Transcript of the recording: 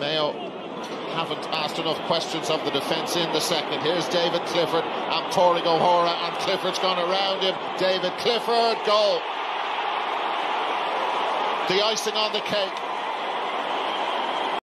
Mayo haven't asked enough questions of the defence in the second. Here's David Clifford and Padraig Hora, and Clifford's gone around him. David Clifford, goal. The icing on the cake.